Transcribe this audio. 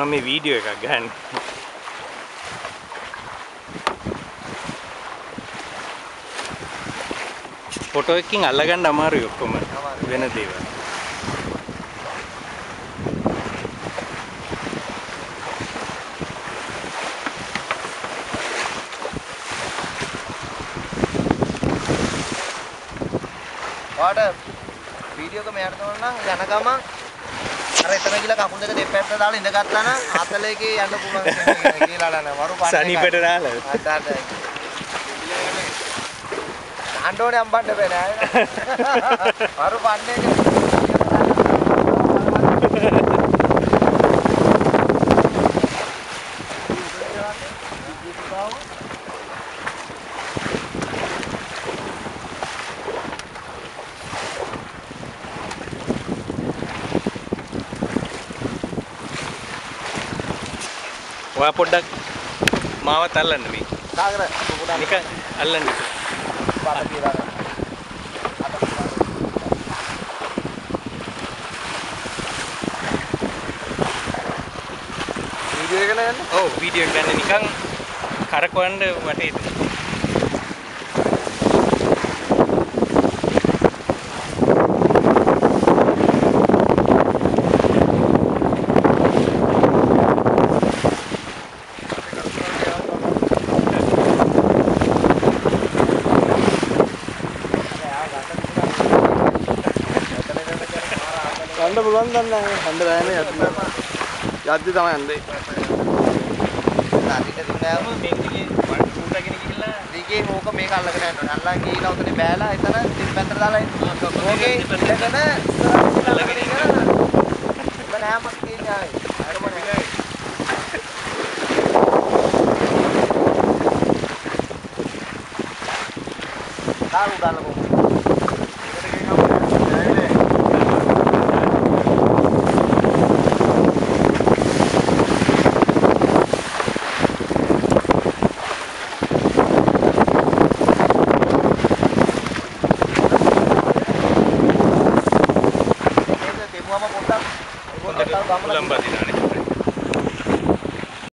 මේ වීඩියෝ එකක් ගන්න. ෆොටෝ එකකින් අල්ලගන්න අමාරුයි ඔක්කොම වෙන දේවල්. ඔයාට වීඩියෝ එක මෙයාට කරනවා නම් යන ගමන් අර එතන ගිහලා කකුල් දෙක දෙපැත්ත දාලා ඉඳගත්තා නම් 41 යන්න පුළුවන් කියලා නෑ වරු පාන්න. සනීපෙට දාලා. අදාට. අඬෝනේ අම්බන්න බෑ නෑ. වරු පාන්නේ ඔයා පොඩ්ඩක් මාවත් අල්ලන්න මේ. සාගර පොඩ්ඩක් නිකන් අල්ලන්න. පාට කියලා ගන්න. වීඩියෝ එක ගන්න. ඔව් වීඩියෝ එක ගන්න නිකන් කරකවන්න වටේට. ගන්න පුළුවන් ගන්න හන්ද බෑනේ යද්දි තමයි යන්නේ. අදිට දුන්නාම මේක දිගේ වටුටගෙන ගිහිල්ලා දිගේ ඕක මේක අල්ලගෙන යනවා. අල්ලන් ගිහිලා උතනේ බෑලා එතන දෙපැත්තට දාලා ඕකේ ඉඳගෙන අල්ලගෙන ඉන්න. මම හැමක් කියන්නේ ආයේ. අරම නෑ. කාරු දාලා කොහොමද? උලම්බත්